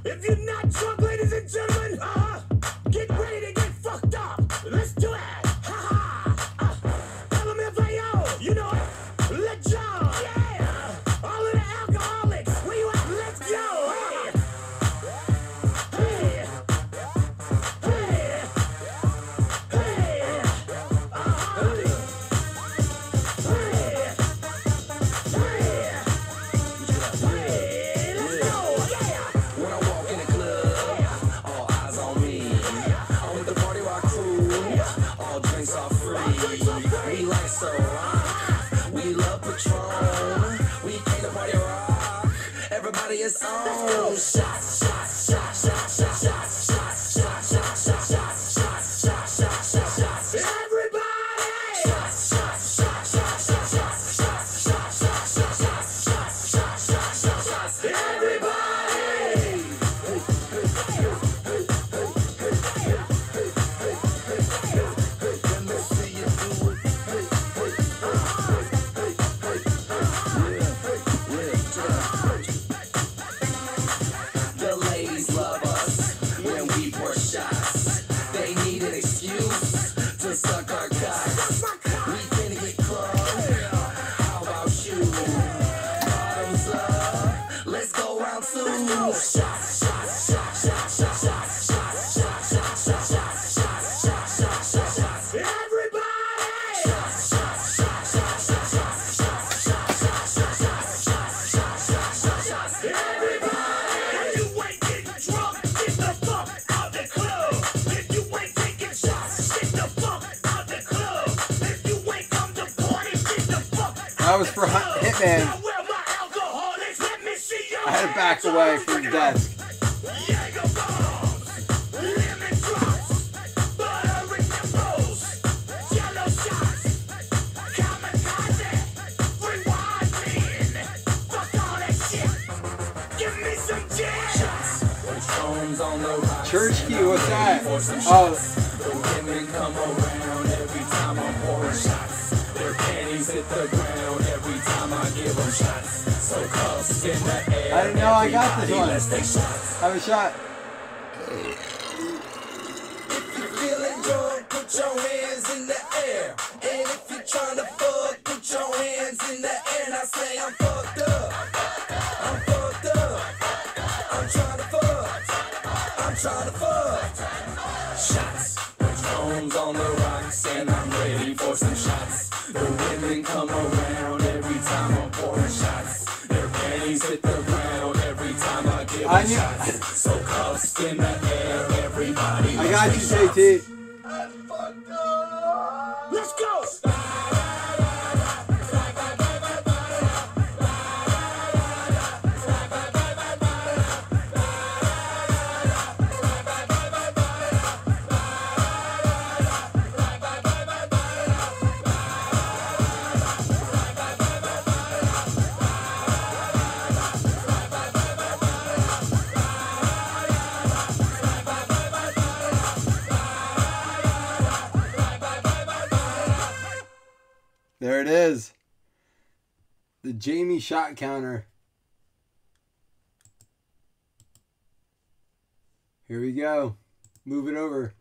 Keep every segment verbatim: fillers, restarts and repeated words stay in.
If you're not drunk, ladies and gentlemen, uh, get ready to get fucked up. Let's do it. Ha ha. Uh, L M F A O, you know it. Let's go. Yeah. All of the alcoholics, where you at? Let's go. Hey. Hey. Hey. Hey. Uh-huh. Hey. Hey. Hey. Let's go. Yeah. When I walk in the club, all eyes on me. I'm with the party rock crew, all drinks are free. We like so rock, we love Patron. We came to party rock, everybody is on. Shots, shots, shots, shots, shots, shots, shots, shots, shots, shots, shots, shots, shots, shots, shots, shots. Everybody. Shots, shots, shots, shots, shots, shots, shots, shots, shots, shots, shots, shots, shots, shots, shots, shots. Everybody. The ladies love us when we pour shots. They need an excuse to suck our cocks. We finna get crunk. How about you? Bottoms up. Let's go round two. Shots, shots, shots, shots, shots, shots, shots, shots, shots, shots, shots, shots, shots, shots, shots, shots. Everybody. Shots, shots, shots, shots, shots, shots, shots, shots, shots, shots, shots, shots, shots, shots, shots, shots. If you ain't getting drunk, get the fuck out the club. If you ain't taking shots, get the fuck out the club. If you ain't come to party, get the fuck out That was for the club. Hitman. Now where my alcoholics? Let me see your I had to back away from the desk. Jaeger bombs, lemon drops, butter in the bowls, yellow shots, kamikaze, rewind me, fuck all that shit. Give me some jazz. Patrons on the rocks. Church key, what's that? For some Oh, shots. The women come around every time I'm pouring shots. Their panties hit the ground every time I give them shots. So cuffs in the air. I didn't know I got this everybody, one. Let's take shots. have a shot. If you're feeling drunk, put your hands in the air. And if you're trying to fuck, put your hands in the air. And I say I'm fucked up. I'm fucked up. I'm trying to fuck. I'm trying to fuck. Shots. Patrons on the rocks, and I'm ready for some shots. The women come around every time I'm pouring shots. Their panties hit the ground every time I give I them knew- shots. So cuffs in the air, everybody. I got you, J T. Let's go. There it is. The Jamie shot counter. Here we go. Move it over.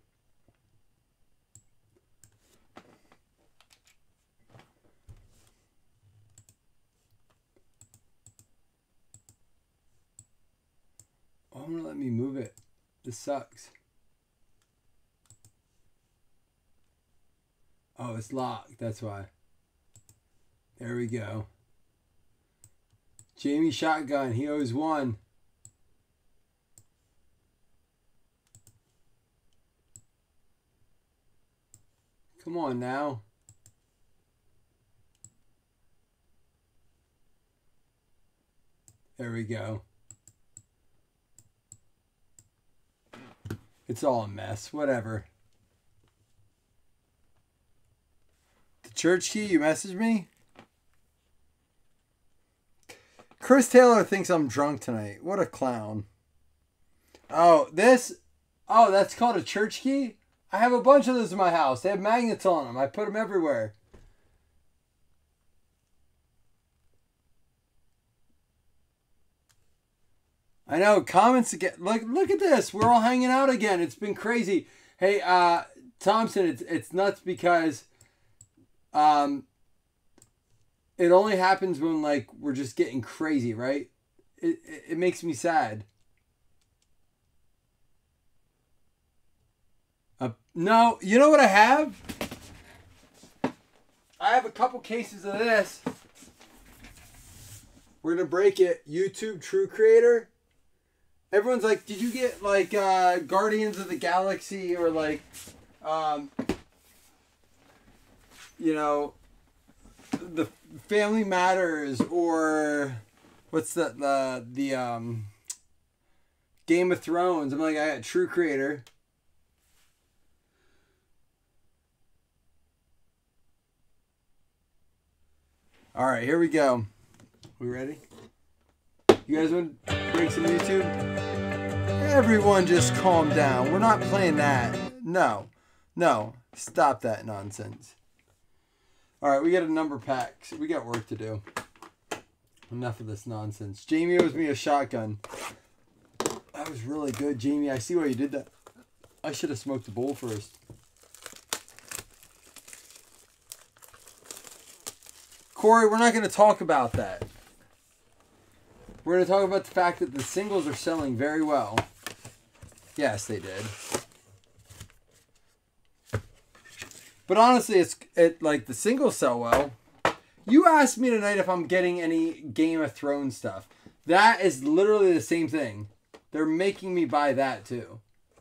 Oh, I'm gonna let me move it. This sucks. Oh, it's locked. That's why. There we go. Jamie shotgun. He owes one. Come on now. There we go. It's all a mess. Whatever. The church key, you messaged me? Chris Taylor thinks I'm drunk tonight. What a clown. Oh, this... Oh, that's called a church key? I have a bunch of those in my house. They have magnets on them. I put them everywhere. I know, comments again. Look, look at this. We're all hanging out again. It's been crazy. Hey, uh, Thompson, it's it's nuts because um, it only happens when like we're just getting crazy, right? It it, it makes me sad. Uh, no, you know what I have? I have a couple cases of this. We're gonna break it. YouTube True Creator. Everyone's like, did you get like uh, Guardians of the Galaxy or like, um, you know, the Family Matters or what's the the the um, Game of Thrones? I'm like, I got True Creator. All right, here we go. We ready? You guys want to break some YouTube? Everyone just calm down. We're not playing that. No. No. Stop that nonsense. Alright, we got a number pack. We got work to do. Enough of this nonsense. Jamie owes me a shotgun. That was really good, Jamie. I see why you did that. I should have smoked the bowl first. Corey, we're not going to talk about that. We're going to talk about the fact that the singles are selling very well. Yes, they did. But honestly, it's it like the singles sell well. You asked me tonight if I'm getting any Game of Thrones stuff. That is literally the same thing. They're making me buy that too.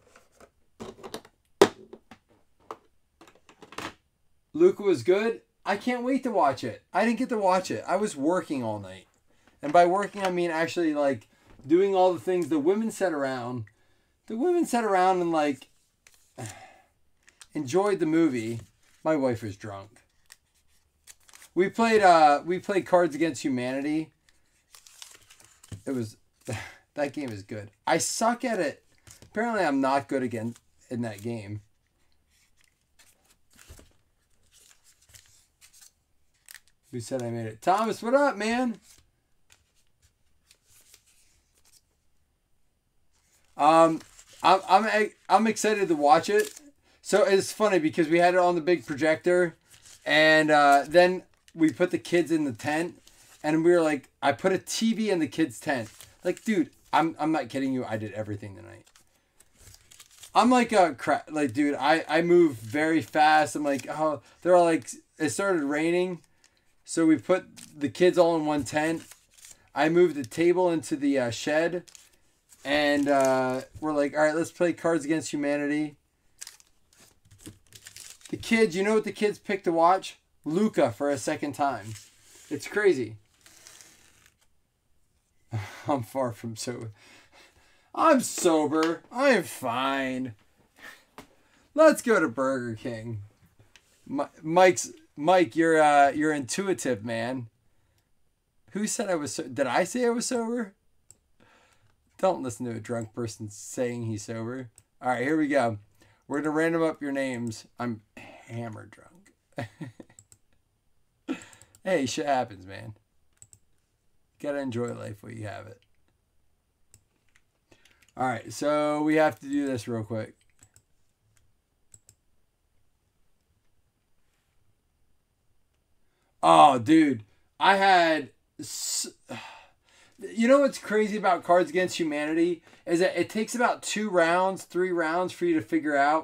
Luca was good. I can't wait to watch it. I didn't get to watch it. I was working all night. And by working, I mean actually like doing all the things the women sat around. The women sat around and like enjoyed the movie. My wife was drunk. We played uh we played Cards Against Humanity. It was that game is good. I suck at it. Apparently I'm not good again in that game. Who said I made it? Thomas, what up, man? Um, I'm I'm I'm excited to watch it. So it's funny because we had it on the big projector, and uh, then we put the kids in the tent, and we were like, I put a T V in the kids' tent. Like, dude, I'm I'm not kidding you. I did everything tonight. I'm like a crap. Like, dude, I I move very fast. I'm like, oh, they're all like, it started raining, so we put the kids all in one tent. I moved the table into the uh, shed. And uh, we're like, all right, let's play Cards Against Humanity. The kids, you know what the kids picked to watch? Luca for a second time. It's crazy. I'm far from sober. I'm sober. I'm fine. Let's go to Burger King. Mike's Mike, you're uh, you're intuitive, man. Who said I was? So- Did I say I was sober? Don't listen to a drunk person saying he's sober. All right, here we go. We're going to random up your names. I'm hammered drunk. Hey, shit happens, man. Got to enjoy life while you have it. All right, so we have to do this real quick. Oh, dude. I had... S- You know what's crazy about Cards Against Humanity is that it takes about two rounds, three rounds for you to figure out.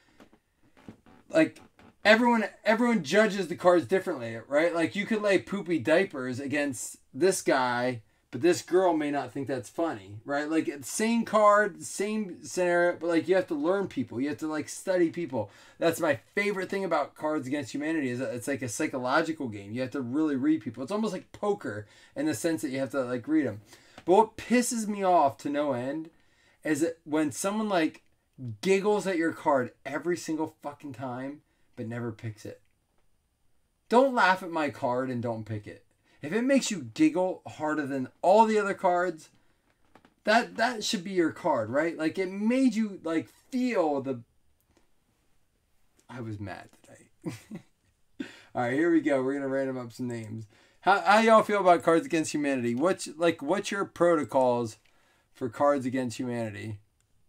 Like everyone, everyone judges the cards differently, right? Like you could lay poopy diapers against this guy, but this girl may not think that's funny, right? Like same card, same scenario, but like you have to learn people. You have to like study people. That's my favorite thing about Cards Against Humanity is that it's like a psychological game. You have to really read people. It's almost like poker in the sense that you have to like read them. But what pisses me off to no end is that when someone like giggles at your card every single fucking time, but never picks it. Don't laugh at my card and don't pick it. If it makes you giggle harder than all the other cards, that that should be your card, right? Like it made you like feel the... I was mad today. All right, here we go. We're gonna random up some names. How how y'all feel about Cards Against Humanity? What's like what's your protocols for Cards Against Humanity.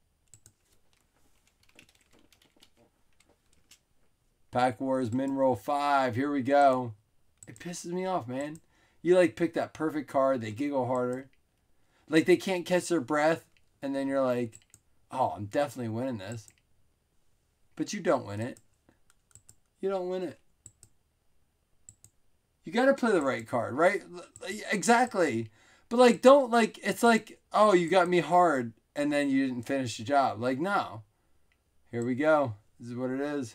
Pack Wars Min Roll five. Here we go. It pisses me off, man. You like pick that perfect card. They giggle harder. Like they can't catch their breath. And then you're like, oh, I'm definitely winning this. But you don't win it. You don't win it. You got to play the right card, right? Exactly. But like, don't like, it's like, oh, you got me hard. And then you didn't finish the job. Like, no. Here we go. This is what it is.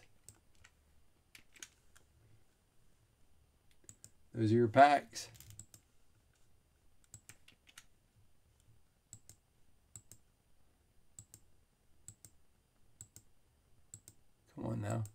Those are your packs. Come on now.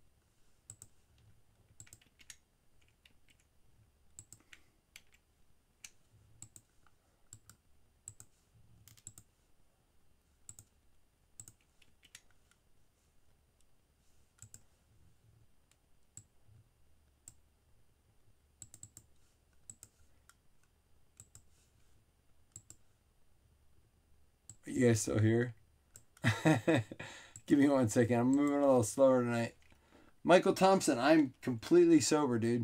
You guys still here? Give me one second. I'm moving a little slower tonight. Michael Thompson, I'm completely sober, dude.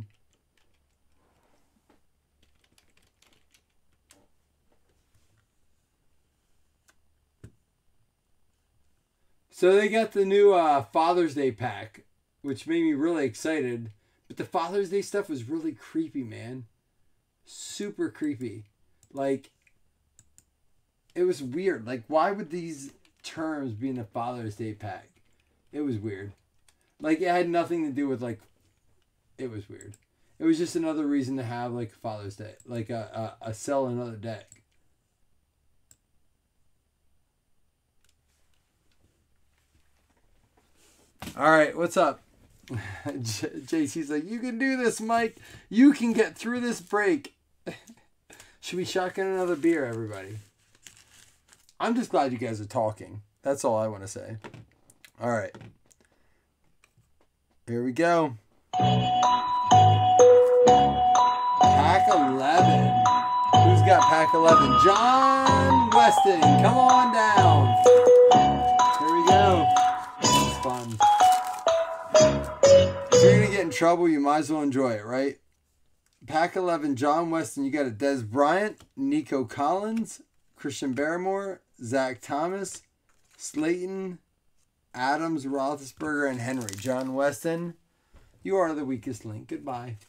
So they got the new uh, Father's Day pack, which made me really excited. But the Father's Day stuff was really creepy, man. Super creepy. Like, it was weird. Like, why would these terms be in the Father's Day pack? It was weird. Like, it had nothing to do with, like, it was weird. It was just another reason to have, like, Father's Day. Like, a, a, a sell another deck. All right, what's up? J C's like, you can do this, Mike. You can get through this break. Should we shotgun another beer, everybody? I'm just glad you guys are talking. That's all I want to say. All right. Here we go. Pack eleven. Who's got pack eleven? John Weston. Come on down. Here we go. This is fun. If you're going to get in trouble, you might as well enjoy it, right? Pack eleven, John Weston. You got a Des Bryant, Nico Collins, Christian Barrymore, Zach Thomas, Slayton, Adams, Roethlisberger, and Henry. John Weston, you are the weakest link. Goodbye.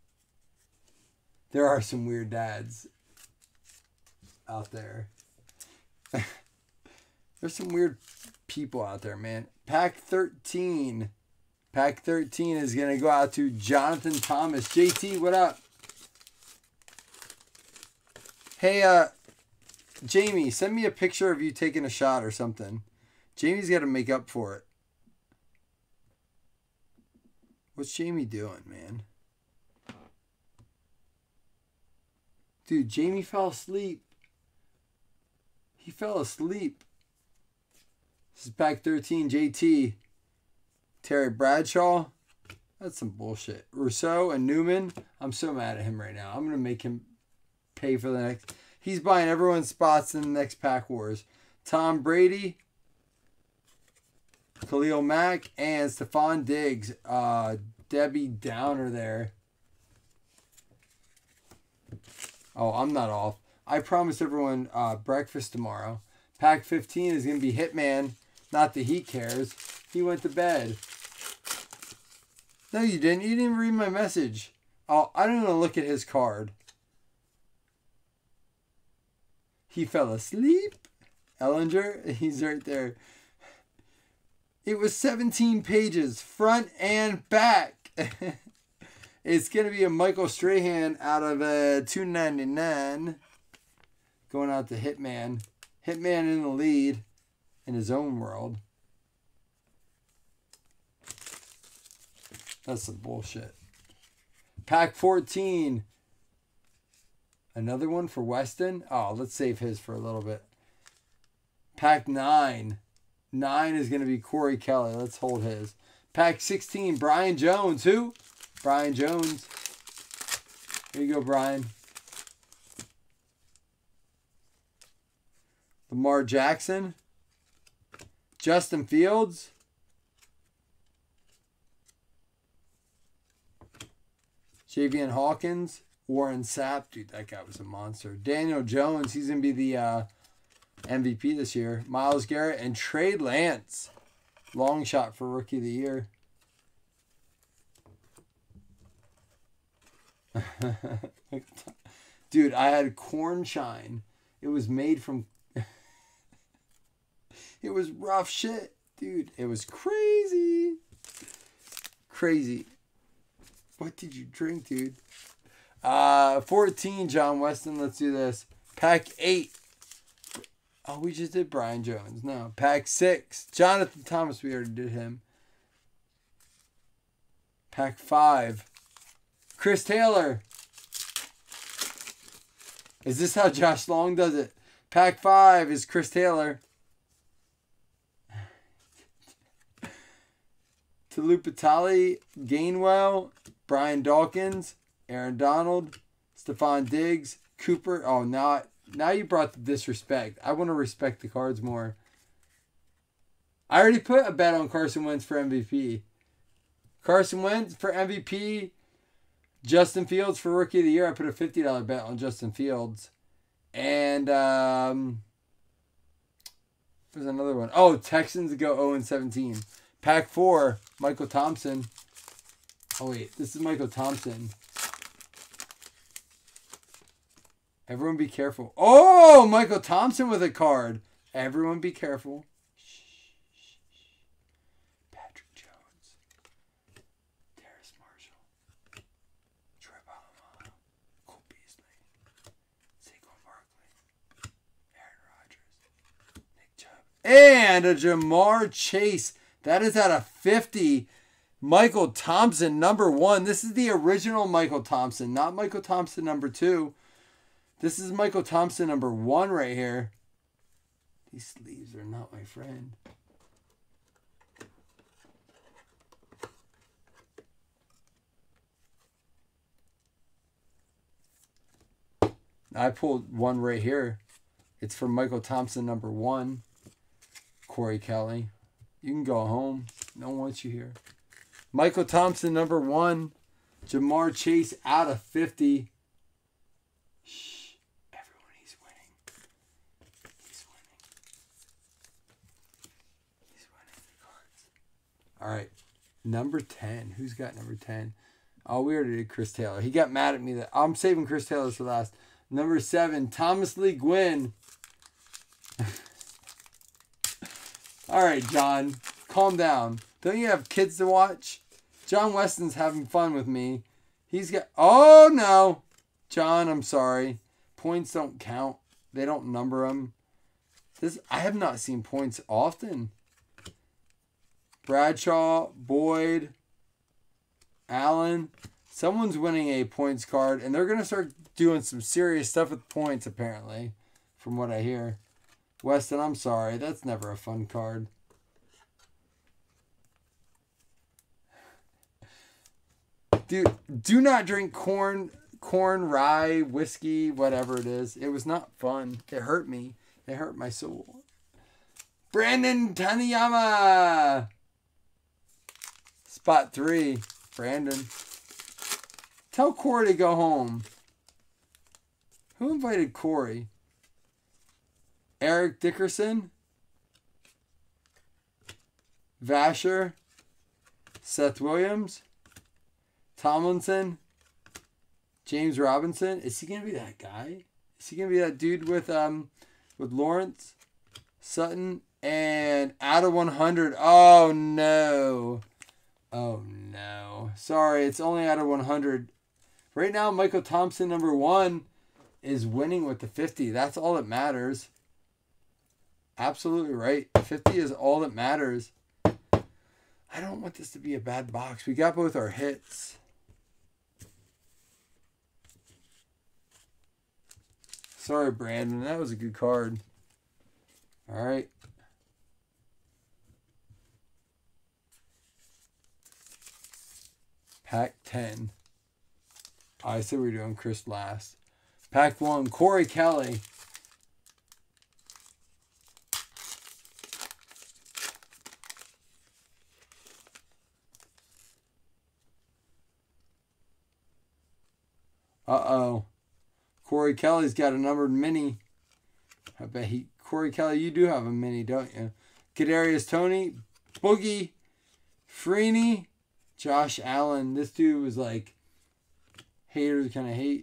There are some weird dads out there. There's some weird people out there, man. Pack thirteen. Pack thirteen is going to go out to Jonathan Thomas. J T, what up? Hey, uh... Jamie, send me a picture of you taking a shot or something. Jamie's got to make up for it. What's Jamie doing, man? Dude, Jamie fell asleep. He fell asleep. This is pack thirteen, J T. Terry Bradshaw. That's some bullshit. Rousseau and Newman. I'm so mad at him right now. I'm going to make him pay for the next... He's buying everyone's spots in the next Pack Wars. Tom Brady, Khalil Mack, and Stephon Diggs. Uh, Debbie Downer there. Oh, I'm not off. I promised everyone uh, breakfast tomorrow. Pack fifteen is going to be Hitman. Not that he cares. He went to bed. No, you didn't. You didn't even read my message. Oh, I don't even look at his card. He fell asleep. Ellinger, he's right there. It was seventeen pages, front and back. It's going to be a Michael Strahan out of uh, two ninety-nine. Going out to Hitman. Hitman in the lead in his own world. That's some bullshit. Pack fourteen. Another one for Weston. Oh, let's save his for a little bit. Pack nine. Nine is going to be Corey Kelly. Let's hold his. Pack sixteen, Brian Jones. Who? Brian Jones. Here you go, Brian. Lamar Jackson. Justin Fields. Javian Hawkins. Warren Sapp. Dude, that guy was a monster. Daniel Jones. He's going to be the uh, M V P this year. Myles Garrett. And Trey Lance. Long shot for Rookie of the Year. Dude, I had corn shine. It was made from... It was rough shit. Dude, it was crazy. Crazy. What did you drink, dude? Uh, fourteen, John Weston. Let's do this. Pack eight. Oh, we just did Brian Jones. No. Pack six. Jonathan Thomas. We already did him. Pack five. Chris Taylor. Is this how Josh Long does it? Pack five is Chris Taylor. Tulupatali, Gainwell, Brian Dawkins, Aaron Donald, Stephon Diggs, Cooper. Oh, now, now you brought the disrespect. I want to respect the cards more. I already put a bet on Carson Wentz for M V P. Carson Wentz for M V P. Justin Fields for Rookie of the Year. I put a fifty dollars bet on Justin Fields. And um, there's another one. Oh, Texans go oh and seventeen. Pack four, Michael Thompson. Oh, wait. This is Michael Thompson. Everyone be careful. Oh, Michael Thompson with a card. Everyone be careful. Patrick Jones. Darius Marshall. Troy Polamalu. Cole Beasley. Saquon Barkley. Aaron Rodgers. Nick Chubb. And a Jamar Chase. That is out of fifty. Michael Thompson, number one. This is the original Michael Thompson, not Michael Thompson number two. This is Michael Thompson number one right here. These sleeves are not my friend. I pulled one right here. It's for Michael Thompson number one. Corey Kelly. You can go home. No one wants you here. Michael Thompson, number one. Jamar Chase out of fifty. Shh. Everyone, he's winning. He's winning. He's winning the cards. All right. Number ten. Who's got number ten? Oh, we already did Chris Taylor. He got mad at me. That I'm saving Chris Taylor for last. Number seven. Thomas Lee Gwynn. All right, John, calm down. Don't you have kids to watch? John Weston's having fun with me. He's got... Oh, no. John, I'm sorry. Points don't count. They don't number them. This I have not seen points often. Bradshaw, Boyd, Allen. Someone's winning a points card, and they're going to start doing some serious stuff with points, apparently, from what I hear. Weston, I'm sorry. That's never a fun card. Dude, do not drink corn, corn, rye, whiskey, whatever it is. It was not fun. It hurt me. It hurt my soul. Brandon Taniyama. Spot three. Brandon. Tell Corey to go home. Who invited Corey? Eric Dickerson, Vasher, Seth Williams, Tomlinson, James Robinson. Is he gonna be that guy? Is he gonna be that dude with um with Lawrence, Sutton, and out of one hundred? Oh no! Oh no! Sorry, it's only out of one hundred. Right now, Michael Thompson, number one, is winning with the fifty. That's all that matters. Absolutely right. fifty is all that matters. I don't want this to be a bad box. We got both our hits. Sorry, Brandon. That was a good card. All right. Pack ten. I said we we're doing Chris last. Pack one. Corey Kelly. Uh-oh. Corey Kelly's got a numbered mini. I bet he... Corey Kelly, you do have a mini, don't you? Kadarius Toney, Boogie, Freeney, Josh Allen. This dude was like... Haters kind of hate.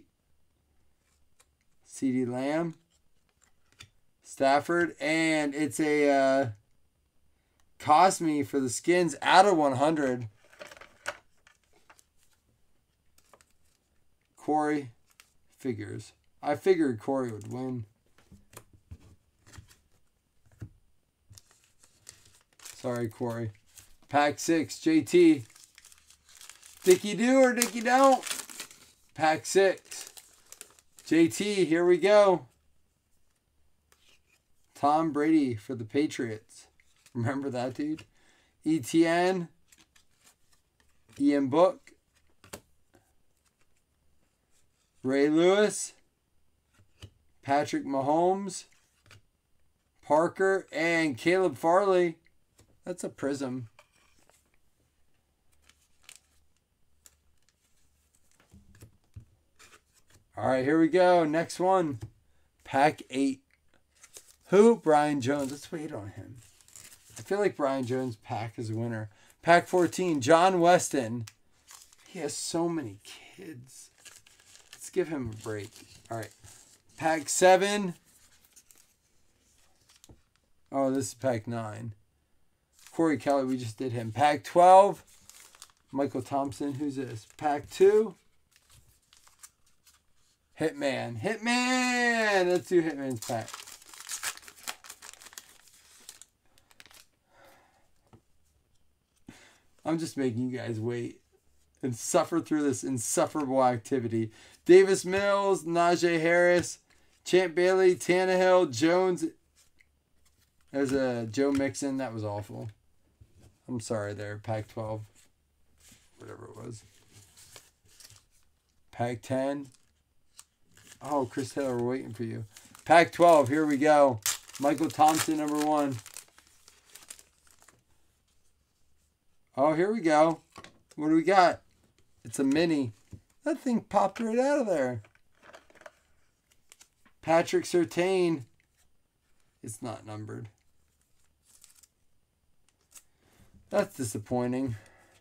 CeeDee Lamb. Stafford. And it's a... Uh, Cosme for the Skins out of one hundred. Corey figures. I figured Corey would win. Sorry, Corey. Pack six, J T. Dickie do or Dickie don't? Pack six. J T, here we go. Tom Brady for the Patriots. Remember that, dude? E T N. Ian Book. Ray Lewis. Patrick Mahomes. Parker. And Caleb Farley. That's a prism. All right, here we go. Next one. Pack eight. Who? Brian Jones. Let's wait on him. I feel like Brian Jones' pack is a winner. Pack fourteen. John Weston. He has so many kids. Let's give him a break. All right. Pack seven. Oh, this is pack nine. Corey Kelly, we just did him. Pack twelve. Michael Thompson. Who's this? Pack two. Hitman. Hitman! Let's do Hitman's pack. I'm just making you guys wait and suffer through this insufferable activity. Davis Mills, Najee Harris, Champ Bailey, Tannehill, Jones. There's a Joe Mixon. That was awful. I'm sorry there. Pack twelve. Whatever it was. Pack ten. Oh, Chris Taylor, we're waiting for you. Pack twelve. Here we go. Michael Thompson, number one. Oh, here we go. What do we got? It's a mini. That thing popped right out of there. Patrick Surtain. It's not numbered. That's disappointing.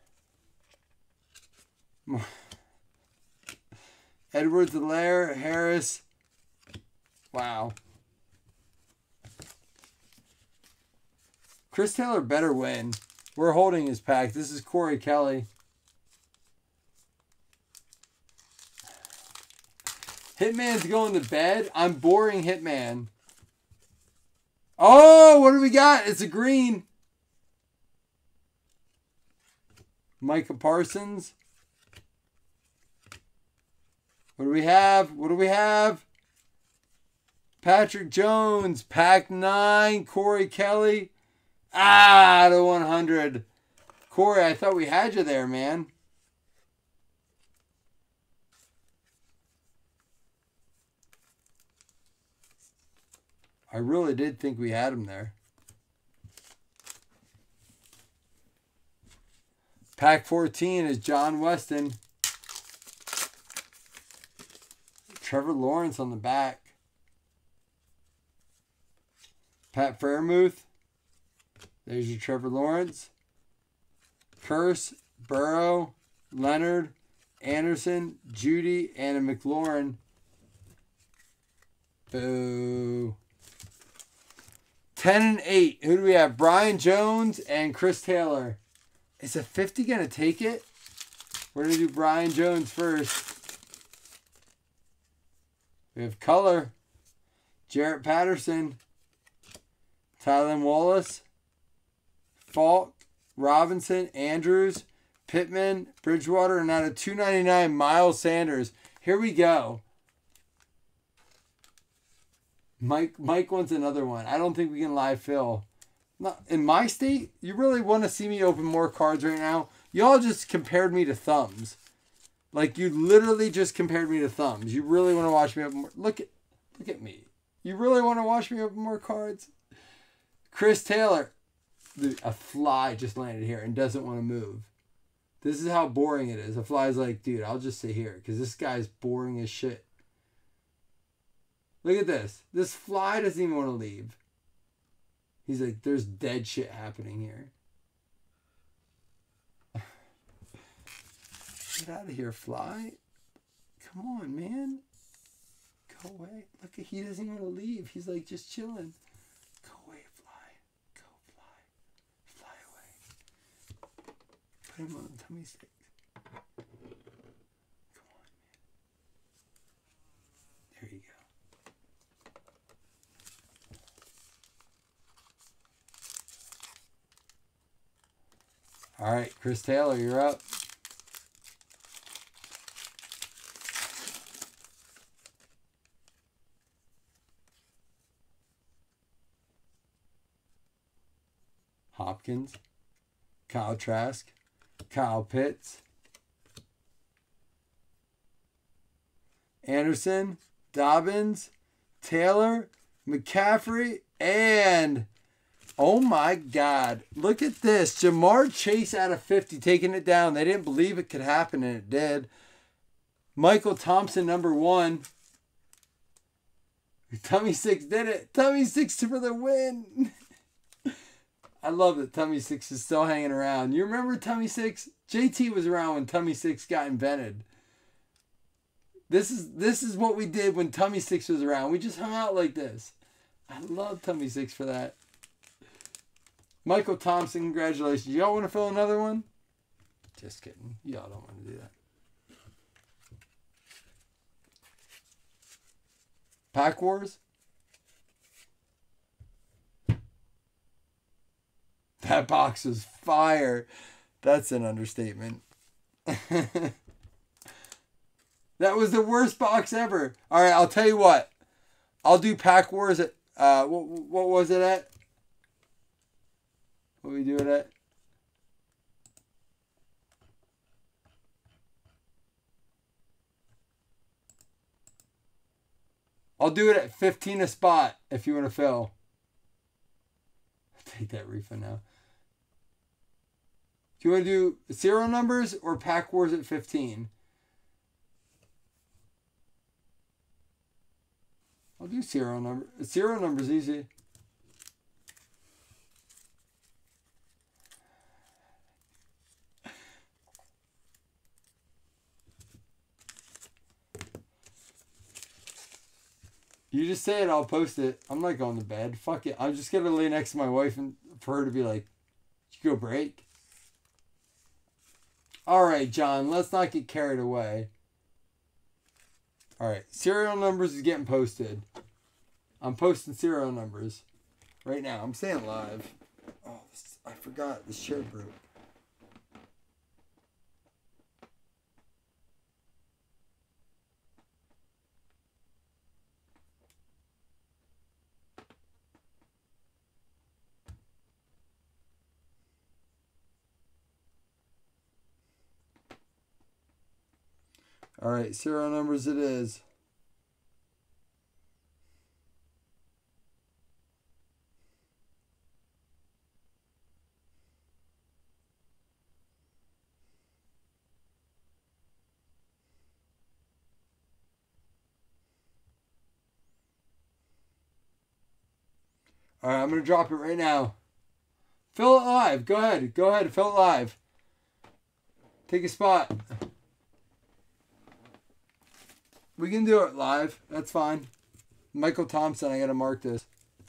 Edwards-Helaire, Harris. Wow. Chris Taylor better win. We're holding his pack. This is Corey Kelly. Hitman's going to bed. I'm boring Hitman. Oh, what do we got? It's a green. Micah Parsons. What do we have? What do we have? Patrick Jones. Pack nine. Corey Kelly. Ah, out of one hundred. Corey, I thought we had you there, man. I really did think we had him there. Pack fourteen is John Weston. Trevor Lawrence on the back. Pat Fairmouth. There's your Trevor Lawrence. Curse, Burrow, Leonard, Anderson, Judy, and a McLaurin. Boo. ten and eight. Who do we have? Brian Jones and Chris Taylor. Is a fifty going to take it? We're going to do Brian Jones first. We have color. Jarrett Patterson. Tylen Wallace. Falk. Robinson. Andrews. Pittman. Bridgewater. And out of two ninety-nine, Miles Sanders. Here we go. Mike Mike wants another one. I don't think we can live fill. Not, in my state, you really want to see me open more cards right now? Y'all just compared me to thumbs. Like, you literally just compared me to thumbs. You really want to watch me open more? Look at, look at me. You really want to watch me open more cards? Chris Taylor. Dude, a fly just landed here and doesn't want to move. This is how boring it is. A fly's like, dude, I'll just sit here because this guy's boring as shit. Look at this. This fly doesn't even want to leave. He's like, there's dead shit happening here. Get out of here, fly. Come on, man. Go away. Look, he doesn't even want to leave. He's like just chilling. Go away, fly. Go, fly. Fly away. Put him on the tummy stick. Come on, man. There you go. All right, Chris Taylor, you're up. Hopkins, Kyle Trask, Kyle Pitts, Anderson, Dobbins, Taylor, McCaffrey, and oh my God, look at this. Jamar Chase out of fifty, taking it down. They didn't believe it could happen, and it did. Michael Thompson, number one. Tummy Six did it. Tummy Six for the win. I love that Tummy Six is still hanging around. You remember Tummy Six? J T was around when Tummy Six got invented. This is this is what we did when Tummy Six was around. We just hung out like this. I love Tummy Six for that. Michael Thompson, congratulations. Y'all want to fill another one? Just kidding. Y'all don't want to do that. Pack Wars? That box was fire. That's an understatement. That was the worst box ever. All right, I'll tell you what. I'll do Pack Wars at, uh, what, what was it at? What we do it at? I'll do it at fifteen a spot if you want to fill. Take that refund now. Do you want to do serial numbers or Pack Wars at fifteen? I'll do serial number. Serial numbers easy. You just say it, I'll post it. I'm not going to bed. Fuck it. I'm just going to lay next to my wife and for her to be like, did you go break? All right, John, let's not get carried away. All right, serial numbers is getting posted. I'm posting serial numbers right now. I'm staying live. Oh, this, I forgot. This chair broke. All right, serial numbers it is. All right, I'm going to drop it right now. Fill it live. Go ahead. Go ahead. Fill it live. Take a spot. We can do it live. That's fine. Michael Thompson, I got to mark this.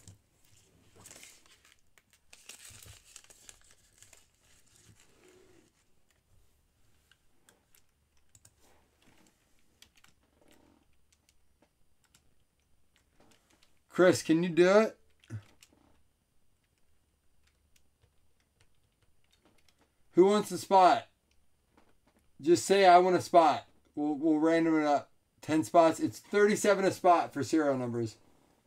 Chris, can you do it? Who wants a spot? Just say I want a spot. We'll we'll random it up. ten spots. It's thirty-seven a spot for serial numbers.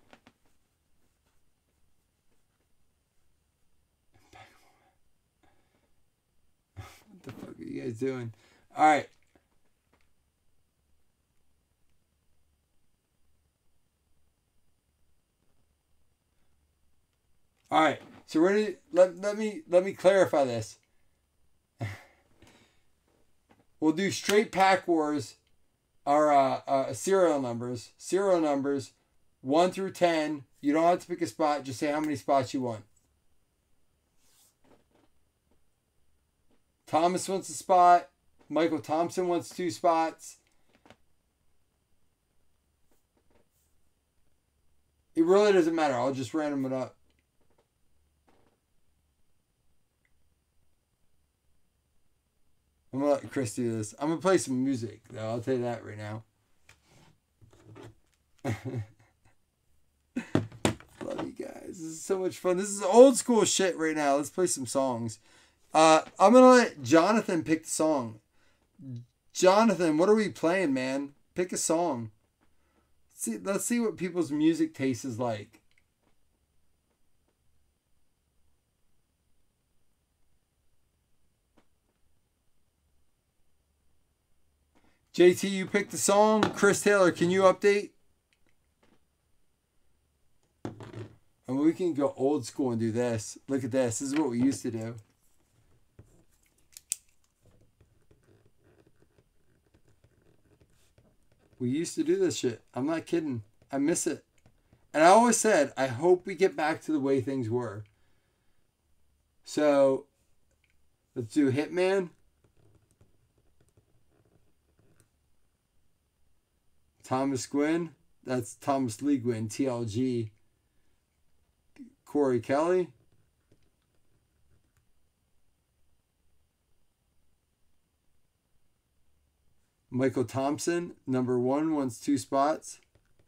What the fuck are you guys doing? All right. All right. So we're gonna let let me let me clarify this. We'll do straight pack wars, or uh, uh, serial numbers. Serial numbers, one through ten. You don't have to pick a spot. Just say how many spots you want. Thomas wants a spot. Michael Thompson wants two spots. It really doesn't matter. I'll just random it up. I'm going to let Chris do this. I'm going to play some music, though. I'll tell you that right now. Love you guys. This is so much fun. This is old school shit right now. Let's play some songs. Uh, I'm going to let Jonathan pick the song. Jonathan, what are we playing, man? Pick a song. See, let's see what people's music taste is like. J T, you picked the song. Chris Taylor, can you update? And we can go old school and do this. Look at this. This is what we used to do. We used to do this shit. I'm not kidding. I miss it. And I always said, I hope we get back to the way things were. So, let's do Hitman. Thomas Gwynn. That's Thomas Lee Gwynn, T L G. Corey Kelly. Michael Thompson, number one, wants two spots.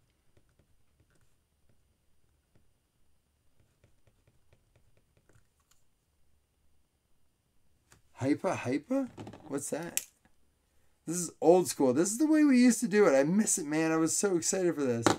Hypa, Hypa? What's that? This is old school. This is the way we used to do it. I miss it, man. I was so excited for this.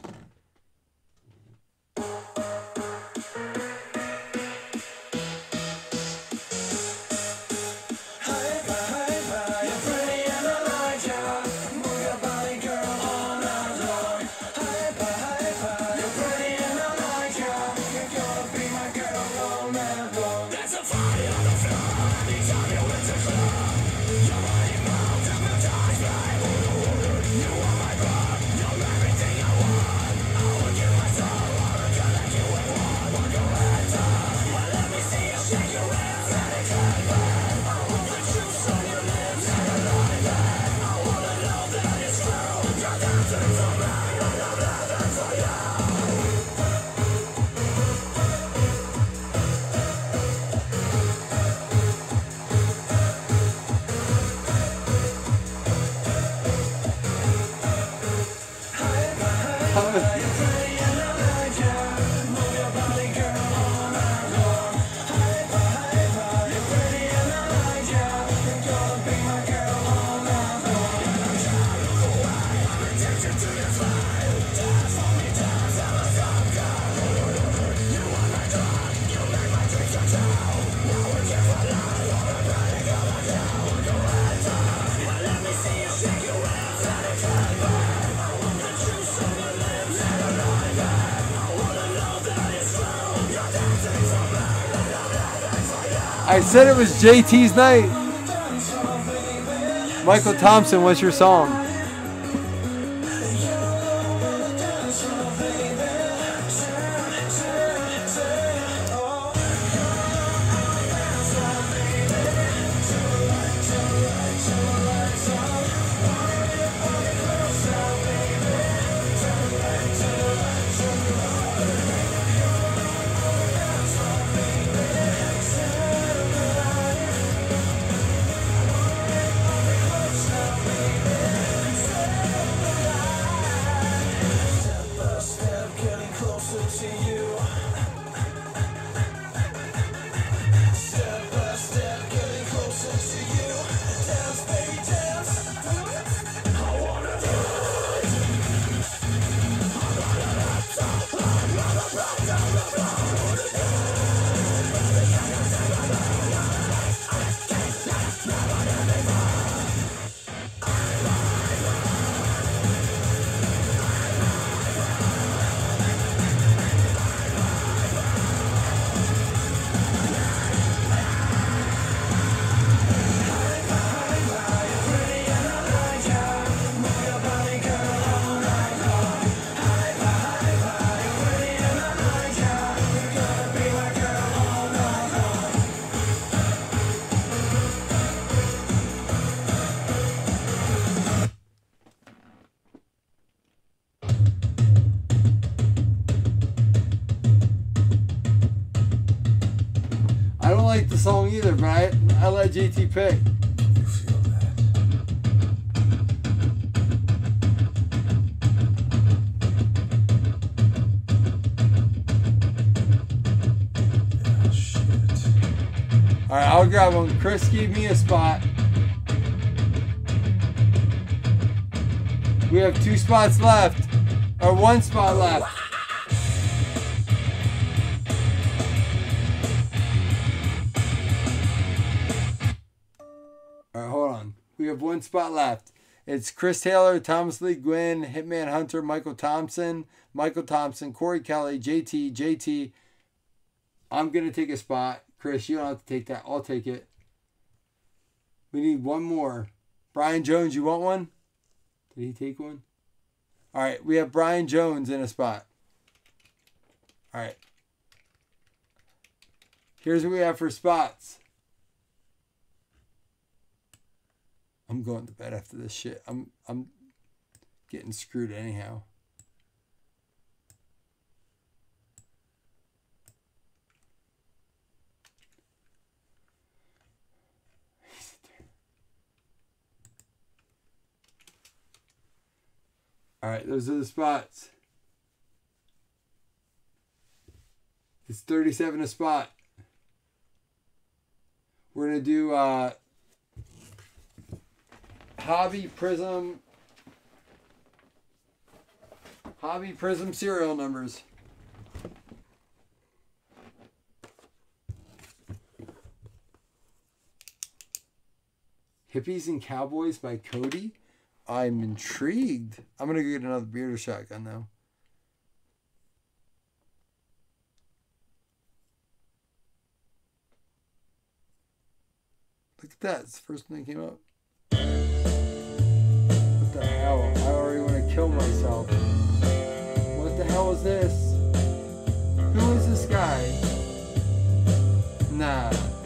I said it was J T's night. Michael Thompson, what's your song? like the song either, but I, I let J T pick. You feel that? Oh, shit. Alright, I'll grab one. Chris gave me a spot. We have two spots left. Or one spot left. Alright, hold on. We have one spot left. It's Chris Taylor, Thomas Lee Gwynn, Hitman Hunter, Michael Thompson, Michael Thompson, Corey Kelly, J T, J T. I'm going to take a spot. Chris, you don't have to take that. I'll take it. We need one more. Brian Jones, you want one? Did he take one? All right, we have Brian Jones in a spot. All right. Here's what we have for spots. I'm going to bed after this shit. I'm I'm getting screwed anyhow. All right, those are the spots. It's thirty-seven a spot. We're going to do uh, Hobby Prism. Hobby Prism serial numbers. Hippies and Cowboys by Cody. I'm intrigued. I'm going to get another beer shotgun though. Look at that. It's the first one that came up. What the hell? I already want to kill myself. What the hell is this? Who is this guy? Nah.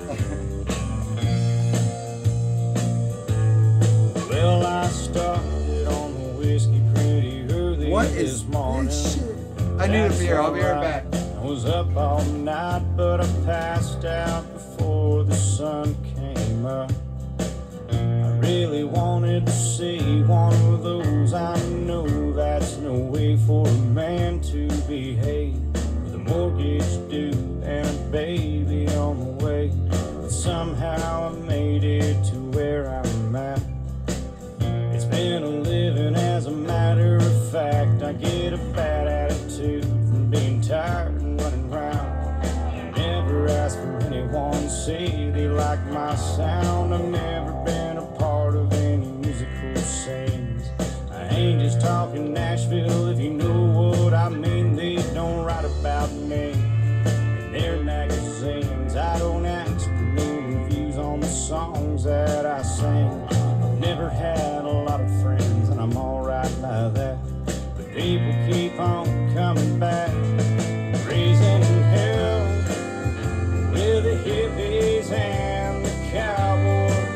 Well, I started on the whiskey pretty early What this is morning. this shit? I need a beer. I'll be right back. I was up all night, but I passed out before the sun came up. I really wanted to see one of those. I know that's no way for a man to behave, with a mortgage due and a baby on the way. But somehow I made it to where I'm at. It's been a living as a matter of fact. I get a bad attitude from being tired and running round. I never ask for anyone to say they like my sound. I've never been a part of any musical scenes. I ain't just talking Nashville, if you know what I mean. They don't write about me in their magazines. I don't ask for no reviews on the songs that I sing. I've never had a lot of friends, and I'm alright by that. But people keep on coming back, raising hell with the hippies and the cowboys.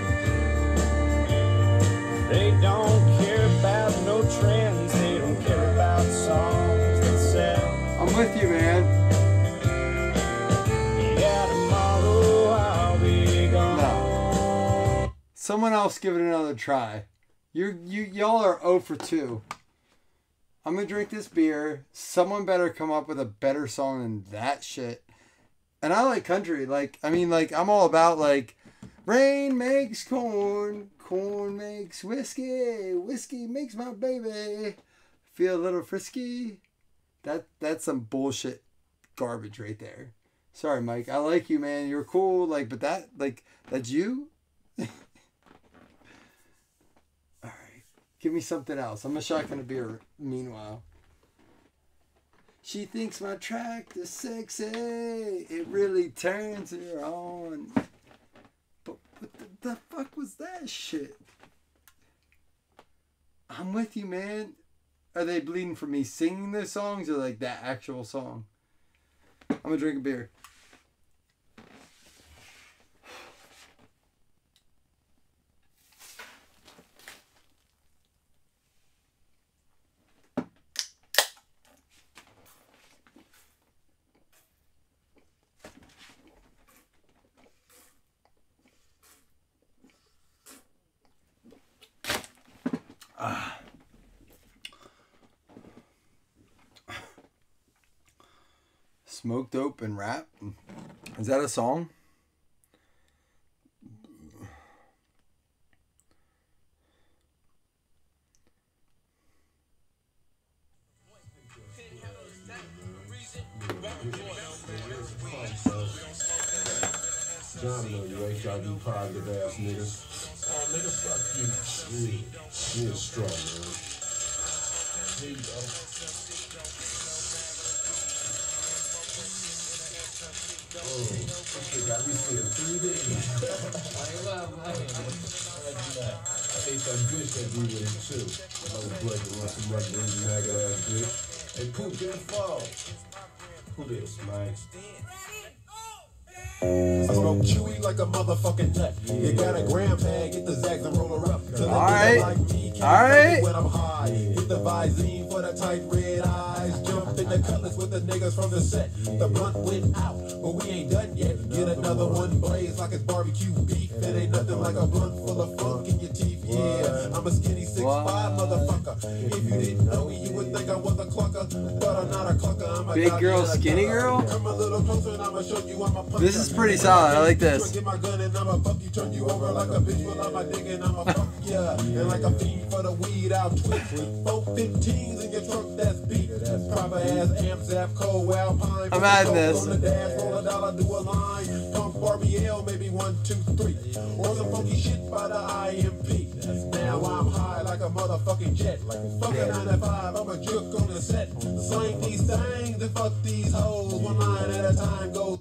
They don't care about no trends, they don't care about songs that sell. I'm with you, man. Yeah, tomorrow I'll be gone. Someone else give it another try. You you y'all are zero for two. I'm gonna drink this beer. Someone better come up with a better song than that shit. And I like country. Like, I mean, like, I'm all about, like, rain makes corn, corn makes whiskey, whiskey makes my baby feel a little frisky. That That's some bullshit garbage right there. Sorry, Mike. I like you, man. You're cool. Like, but that, like, that's you? All right. Give me something else. I'm a shotgun a beer meanwhile. She thinks my track is sexy. It really turns her on. But what the, the fuck was that shit? I'm with you, man. Are they bleeding for me singing those songs or like that actual song? I'm gonna drink a beer. Uh. Smoke dope and rap. Is that a song? John know you H I V positive ass niggas. Oh, nigga, fuck you. Me. Me is strong, man. Here you go. Oh, this shit got me seeing three D. I love man. I ate that bitch that we with it too. I was blood to run some rugby, maggot ass bitch. Hey, Poop, didn't fall. Who this, man? I smoke chewy like a motherfucking nut. You got a gram bag, get the zags and roll her up. All right, all right. When I'm high, get the Visine for the tight red eyes. Jump in the cutlass with the niggas from the set. The blunt went out, but we ain't done yet. Get another one blaze like it's barbecue beef. It ain't nothing like a blunt full of funk in your teeth. Yeah, I'm a skinny six five motherfucker. If you didn't know me, you would think I was a clucker, but I'm not a clucker. I'm a big girl, skinny girl. Come a little closer and I'ma show you I'm a This is pretty solid. I like this. Get my gun and I'ma fuck you, turn you over like a bitch. Well, I'm a nigga and I'ma fuck ya. And like a fiend for the weed, I'll twitch. Four fifteens in your truck, that's beat. Proper ass amp, zap, cold, alpine. I'm adding this. On the dash, roll a dollar, do a line. Pump Barbie L, maybe one, two, three. Or some funky shit by the I M P. Now I'm high like a motherfucking jet. Like fucking ninety-five, I'm a jerk on the set. Sing these things and fuck these hoes. One line at a time goes.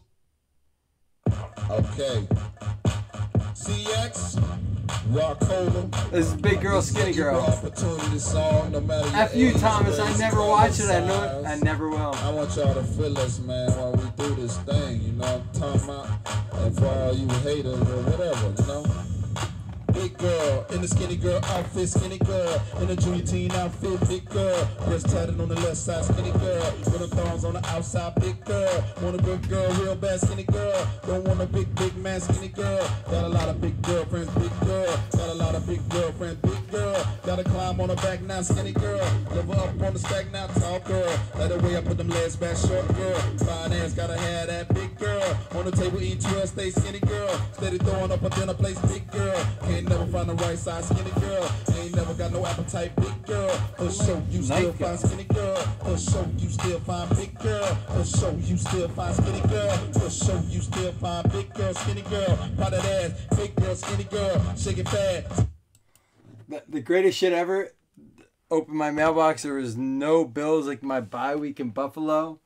Okay. C X, Rock Holden. This is big girl, skinny girl. No F you, Thomas. I never watched it. I know. I never will. I want y'all to feel us, man, while we do this thing. You know what I'm talking about? And for all you haters or whatever, you know. Big girl in the skinny girl outfit, skinny girl in the junior teen outfit, big girl. Breast tatted on the left side, skinny girl. With the thongs on the outside, big girl. Want a good girl, real bad, skinny girl. Don't want a big, big man, skinny girl. Got a lot of big girlfriends, big girl. Got a lot of big girlfriends, big girl. Gotta climb on her back now, skinny girl. Live her up on the stack now, tall girl. Let her way up, put them legs back, short girl. Fine ass, gotta have that big girl. On the table, eat twelve, stay skinny girl. Steady throwing up a dinner place, big girl. Can't never find the right size, skinny girl. Ain't never got no appetite, big girl. For sure, you still find skinny girl. For sure, you still find big girl. For sure, you still find skinny girl. For sure, you still find big girl, skinny girl. Pot that ass, big girl, skinny girl. Shake it fast. The, the greatest shit ever. Open my mailbox. There was no bills like my bye week in Buffalo.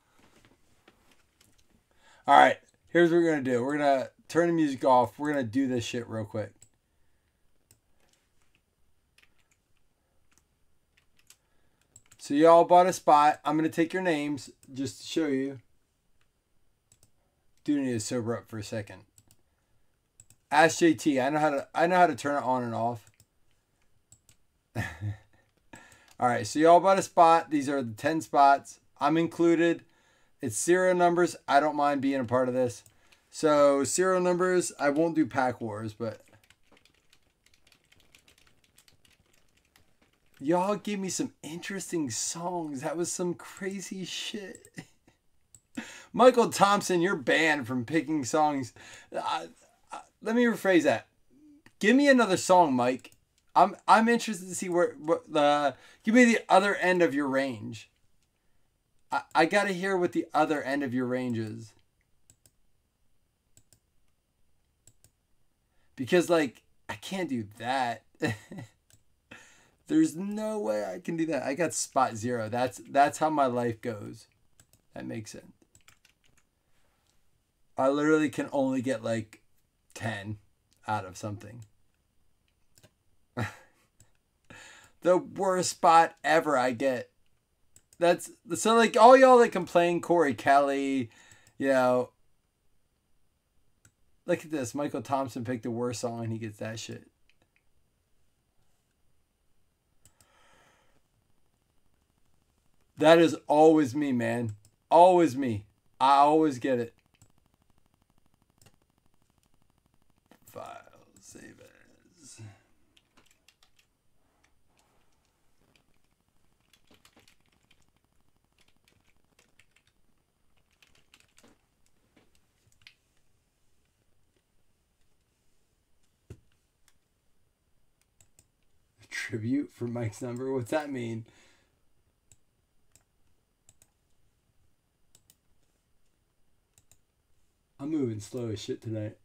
All right, here's what we're gonna do. We're gonna turn the music off. We're gonna do this shit real quick. So y'all bought a spot. I'm going to take your names just to show you. Do need to sober up for a second. Ask J T. I know how to I know how to turn it on and off. All right, so y'all bought a spot. These are the ten spots. I'm included. It's serial numbers. I don't mind being a part of this. So serial numbers, I won't do pack wars, but y'all give me some interesting songs. That was some crazy shit. Michael Thompson, you're banned from picking songs. Uh, uh, let me rephrase that. Give me another song, Mike. I'm I'm interested to see where what the. Uh, give me the other end of your range. I I gotta hear what the other end of your range is. Because like I can't do that. There's no way I can do that. I got spot zero. That's that's how my life goes. That makes sense. I literally can only get like ten out of something. The worst spot ever I get. That's so like all y'all that complain, Corey Kelly, you know. Look at this. Michael Thompson picked the worst song and he gets that shit. That is always me, man. Always me. I always get it. File, save as. tribute for Mike's number. What's that mean? I'm moving slow as shit tonight.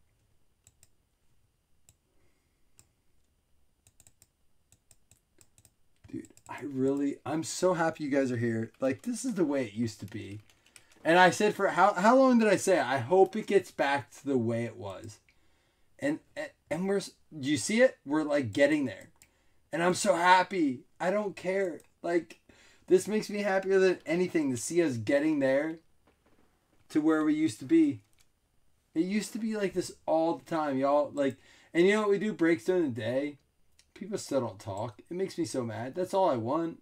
Dude, I really, I'm so happy you guys are here. Like, this is the way it used to be. And I said for, how how long did I say? I hope it gets back to the way it was. And, and, and we're, do you see it? We're like getting there. And I'm so happy. I don't care. Like, this makes me happier than anything to see us getting there to where we used to be. It used to be like this all the time, y'all. Like, and you know what we do? Breaks during the day. People still don't talk. It makes me so mad. That's all I want.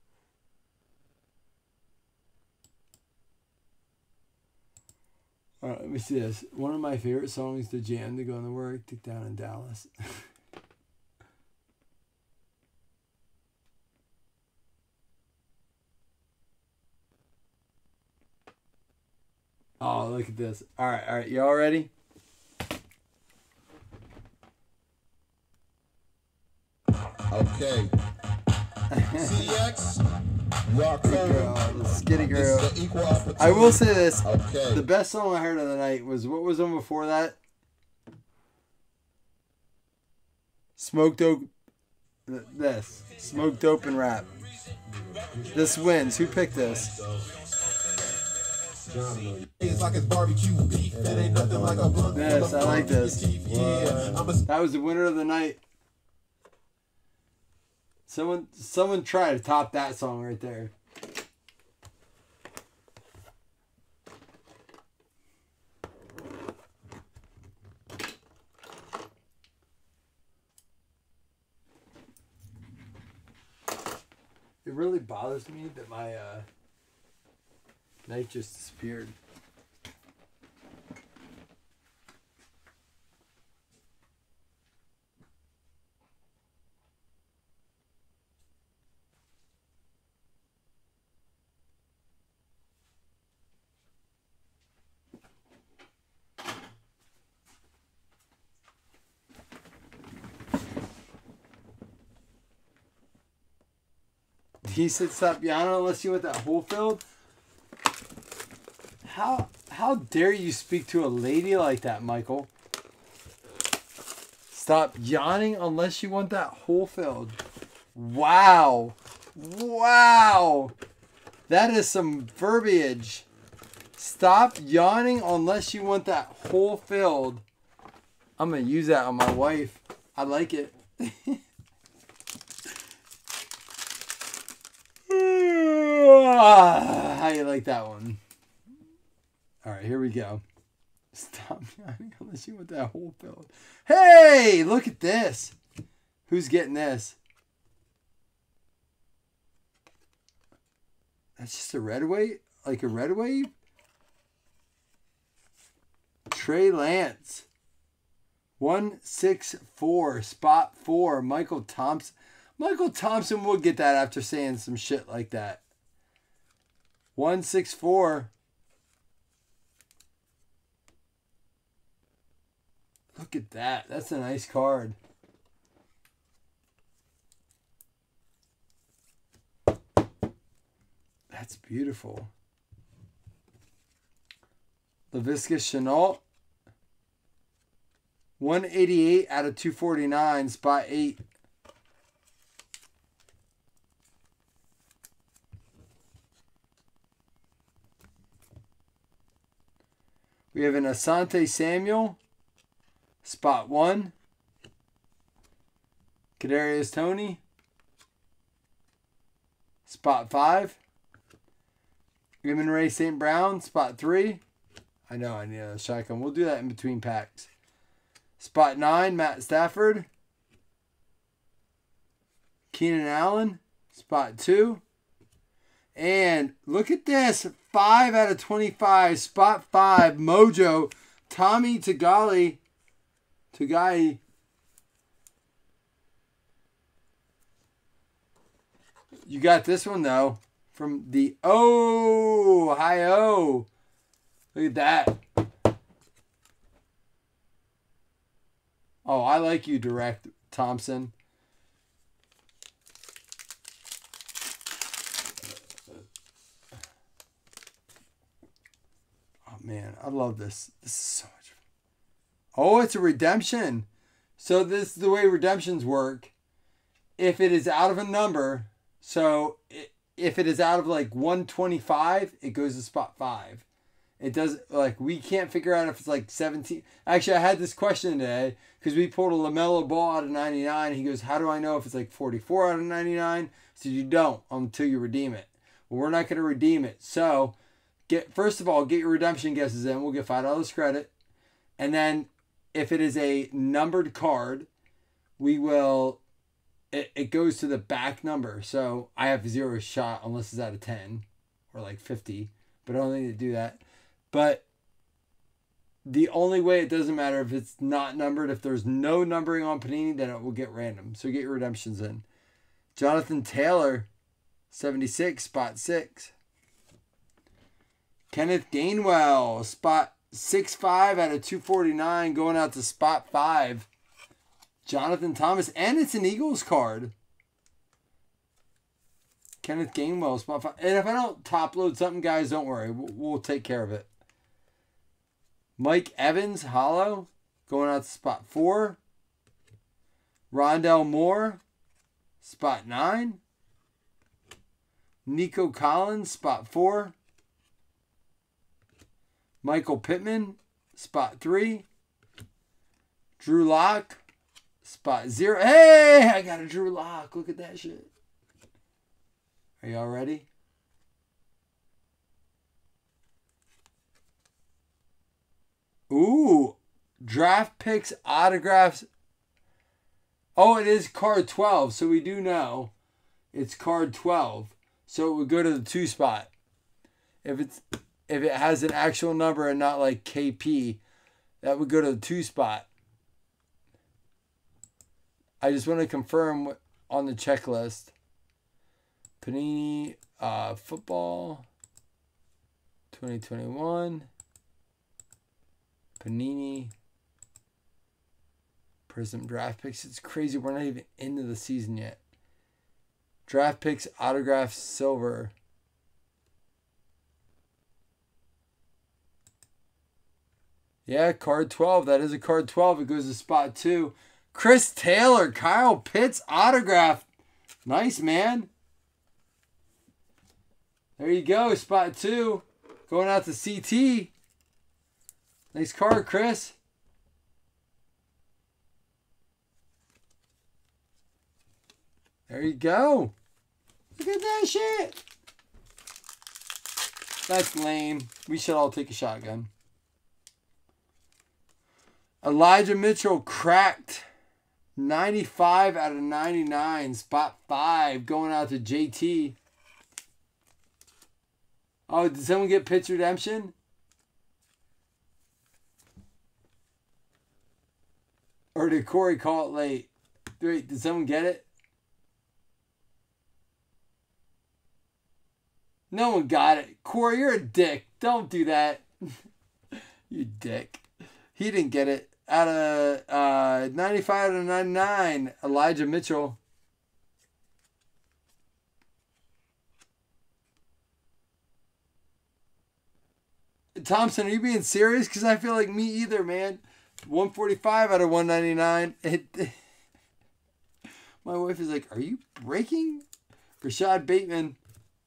All right, let me see this. One of my favorite songs to jam to go to work, Dick Down in Dallas. Oh, look at this. All right, all right. Y'all ready? Okay. C X, rock Girl, on. the skinny This girl. is the equal opportunity. I will say this. Okay. The best song I heard of the night was, what was on before that? Smoke Dope. th- This. Smoke Dope and Rap. This wins. Who picked this? It's like it's barbecue beef. It ain't nothing like a blunt. Yes, I like this. Yeah, I'm a That was the winner of the night. Someone, someone try to top that song right there. It really bothers me that my uh, night just disappeared. He said stop yawning unless you want that whole filled. How how dare you speak to a lady like that, Michael? Stop yawning unless you want that hole filled. Wow. Wow. That is some verbiage. Stop yawning unless you want that hole filled. I'm going to use that on my wife. I like it. How you like that one? All right, here we go. Stop yawning unless you want that hole filled. Hey, look at this. Who's getting this? That's just a red wave? Like a red wave? Trey Lance. one six four, spot four. Michael Thompson. Michael Thompson would get that after saying some shit like that. one six four. Look at that. That's a nice card. That's beautiful. LaVisca Chenault. one eighty-eight out of two forty-nine. Spot eight. We have an Asante Samuel. Spot one. Kadarius Toney. Spot five. Amon Ray Saint Brown. Spot three. I know I need a shotgun. We'll do that in between packs. Spot nine. Matt Stafford. Keenan Allen. Spot two. And look at this. five out of twenty-five. Spot five. Mojo. Tommy Tagali. Tagai. You got this one, though. From the Oh, hi-oh. Look at that. Oh, I like you, Direct Thompson. man, I love this. This is so much fun. Oh, it's a redemption. So this is the way redemptions work. If it is out of a number, so if it is out of like one twenty-five, it goes to spot five. It does, like, we can't figure out if it's like seventeen. Actually, I had this question today because we pulled a LaMelo Ball out of ninety-nine. He goes, how do I know if it's like forty-four out of ninety-nine? So you don't until you redeem it. Well, we're not going to redeem it. So get first of all, get your redemption guesses in. We'll get five dollars credit. And then if it is a numbered card, we will, it, it goes to the back number. So I have zero shot unless it's out of ten or like fifty. But I don't need to do that. But the only way it doesn't matter if it's not numbered, if there's no numbering on Panini, then it will get random. So get your redemptions in. Jonathan Taylor, seventy-six, spot six. Kenneth Gainwell, spot six five out of two forty-nine, going out to spot five. Jonathan Thomas, and it's an Eagles card. Kenneth Gainwell, spot five. And if I don't top load something, guys, don't worry. We'll, we'll take care of it. Mike Evans, hollow, going out to spot four. Rondell Moore, spot nine. Nico Collins, spot four. Michael Pittman, spot three. Drew Lock, spot zero. Hey, I got a Drew Lock. Look at that shit. Are y'all ready? Ooh, draft picks, autographs. Oh, it is card twelve, so we do know it's card twelve. So it would go to the two spot. If it's if it has an actual number and not like K P, that would go to the two spot. I just want to confirm what, on the checklist. Panini uh, football twenty twenty-one. Panini Prism draft picks. It's crazy. We're not even into the season yet. Draft picks, autographs, silver. Yeah, card twelve. That is a card twelve. It goes to spot two. Chris Taylor, Kyle Pitts, autograph. Nice, man. There you go. Spot two. Going out to C T. Nice card, Chris. There you go. Look at that shit. That's lame. We should all take a shotgun. Elijah Mitchell cracked. ninety-five out of ninety-nine. Spot five. Going out to J T. Oh, did someone get pitch redemption? Or did Corey call it late? Wait, did someone get it? No one got it. Corey, you're a dick. Don't do that. You dick. He didn't get it. Out of uh, ninety-five out of ninety-nine, Elijah Mitchell. Thompson, are you being serious? Because I feel like me either, man. one forty-five out of one ninety-nine. It, my wife is like, are you breaking? Rashad Bateman.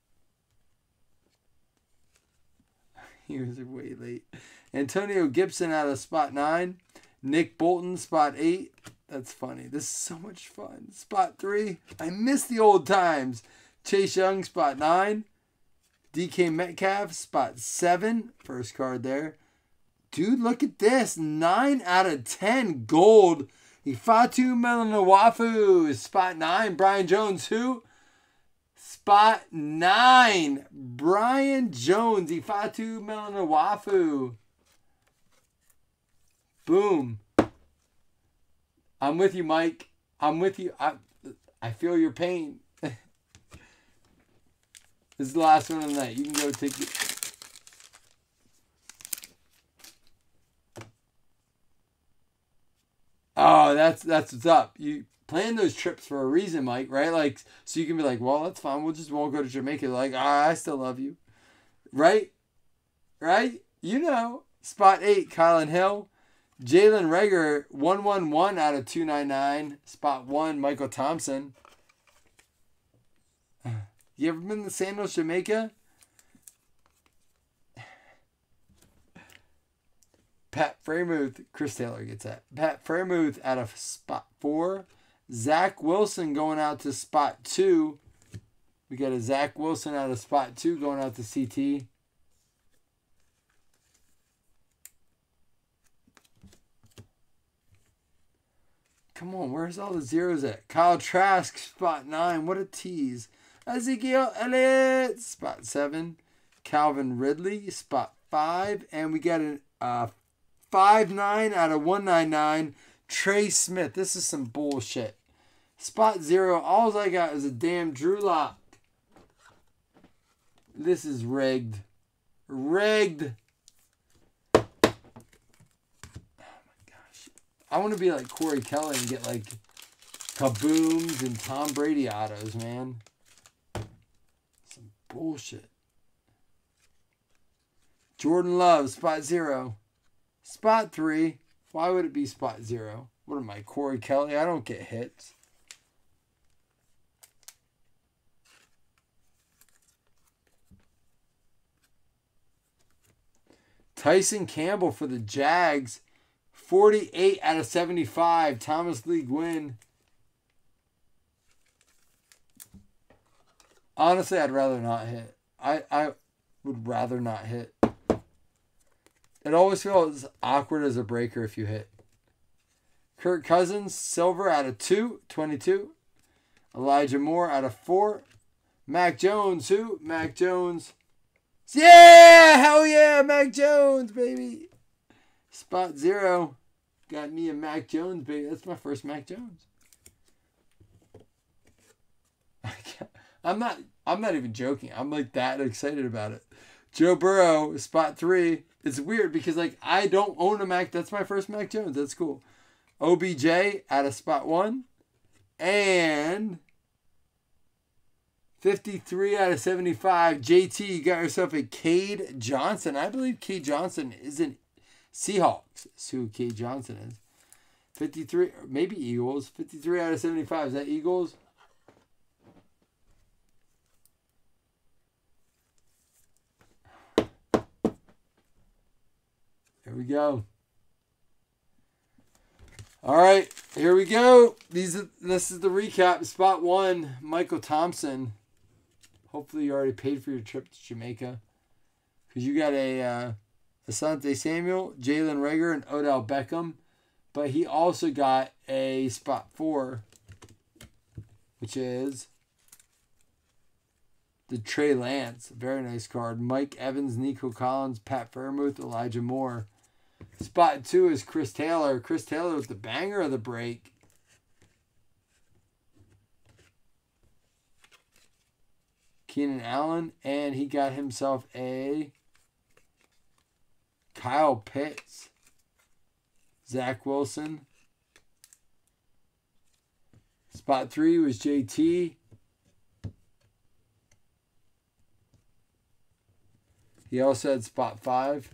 He was way late. Antonio Gibson out of spot nine. Nick Bolton, spot eight. That's funny. This is so much fun. Spot three. I miss the old times. Chase Young, spot nine. D K Metcalf, spot seven. First card there. Dude, look at this. nine out of ten. Gold. Ifeatu Melifonwu, spot nine. Brian Jones, who? Spot nine. Brian Jones. Ifeatu Melifonwu. Boom. I'm with you, Mike. I'm with you. I, I feel your pain. This is the last one of the night. You can go take it. Oh, that's that's what's up. You plan those trips for a reason, Mike, right? Like, so you can be like, well, that's fine. We'll just won't go to Jamaica. Like, ah, I still love you. Right? Right? You know. Spot eight, Kylan Hill. Jalen Reagor, one one one out of two ninety-nine. Spot one, Michael Thompson. You ever been to Sandals, Jamaica? Pat Freiermuth, Chris Taylor gets that. Pat Freiermuth out of spot four. Zach Wilson going out to spot two. We got a Zach Wilson out of spot two going out to C T. Come on, where's all the zeros at? Kyle Trask, spot nine. What a tease. Ezekiel Elliott, spot seven. Calvin Ridley, spot five. And we got a uh, five nine out of one ninety-nine. Trey Smith. This is some bullshit. Spot zero. All I got is a damn Drew Lock. This is rigged. Rigged. I want to be like Corey Kelly and get like kabooms and Tom Brady autos, man. Some bullshit. Jordan Love, spot zero. Spot three. Why would it be spot zero? What am I, Corey Kelly? I don't get hits. Tyson Campbell for the Jags. forty-eight out of seventy-five. Thomas Lee Gwynn. Honestly, I'd rather not hit. I, I would rather not hit. It always feels awkward as a breaker if you hit. Kirk Cousins, silver out of two, twenty-two. Elijah Moore out of four. Mac Jones, who? Mac Jones. Yeah! Hell yeah! Mac Jones, baby. Spot zero. Got me a Mac Jones, baby. That's my first Mac Jones. I'm not I'm not even joking. I'm like that excited about it. Joe Burrow, spot three. It's weird because like I don't own a Mac. That's my first Mac Jones. That's cool. O B J out of spot one. And fifty-three out of seventy-five. J T, you got yourself a Cade Johnson. I believe Cade Johnson isn't Seahawks. That's who Cade Johnson is. fifty-three, maybe Eagles. fifty-three out of seventy-five. Is that Eagles? There we go. All right, here we go. These are, this is the recap. Spot one, Michael Thompson. Hopefully you already paid for your trip to Jamaica. Because you got a uh, Asante Samuel, Jalen Reagor, and Odell Beckham. But he also got a spot four, which is the Trey Lance. Very nice card. Mike Evans, Nico Collins, Pat Freiermuth, Elijah Moore. Spot two is Chris Taylor. Chris Taylor with the banger of the break. Keenan Allen. And he got himself a Kyle Pitts. Zach Wilson. Spot three was J T. He also had spot five.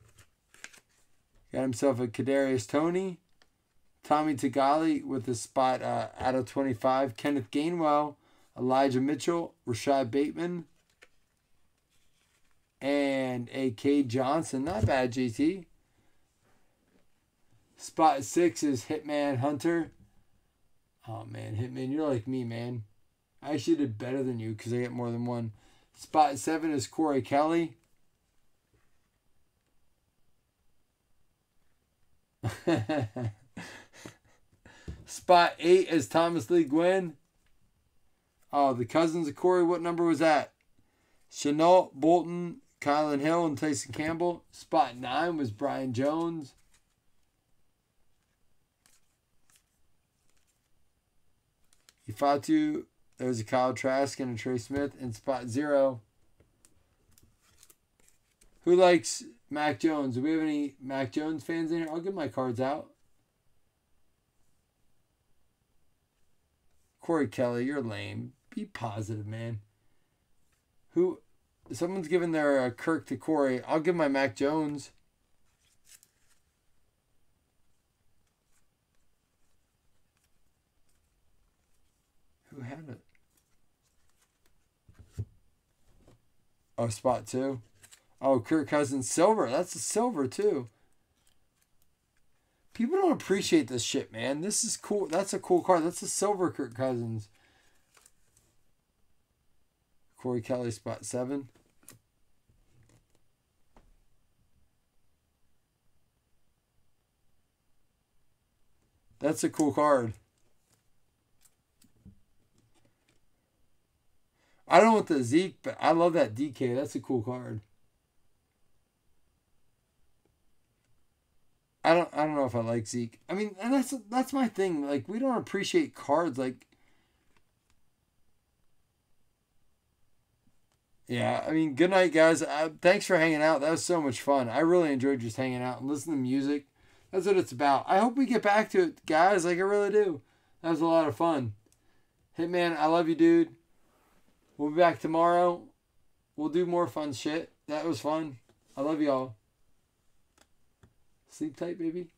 Got himself a Kadarius Toney. Tommy Tagali with the spot uh, out of twenty-five. Kenneth Gainwell. Elijah Mitchell. Rashad Bateman. And a Cade Johnson. Not bad, J T. Spot six is Hitman Hunter. Oh, man. Hitman, you're like me, man. I actually did better than you because I get more than one. Spot seven is Corey Kelly. Spot eight is Thomas Lee Gwynn. Oh, the cousins of Corey. What number was that? Chenault, Bolton, Kylan Hill, and Tyson Campbell. Spot nine was Brian Jones. Ifatu, there's a Kyle Trask and a Trey Smith. And spot zero. Who likes Mac Jones? Do we have any Mac Jones fans in here? I'll get my cards out. Corey Kelly, you're lame. Be positive, man. Who Someone's giving their uh, Kirk to Corey. I'll give my Mac Jones. Who had it? Oh, spot two. Oh, Kirk Cousins silver. That's a silver too. People don't appreciate this shit, man. This is cool. That's a cool card. That's a silver Kirk Cousins. Corey Kelly spot seven. That's a cool card. I don't want the Zeke, but I love that D K. That's a cool card. I don't I don't know if I like Zeke. I mean, and that's that's my thing. Like, we don't appreciate cards like Yeah, I mean, good night, guys. Uh, thanks for hanging out. That was so much fun. I really enjoyed just hanging out and listening to music. That's what it's about. I hope we get back to it, guys. Like, I really do. That was a lot of fun. Hitman, I love you, dude. We'll be back tomorrow. We'll do more fun shit. That was fun. I love y'all. Sleep tight, baby.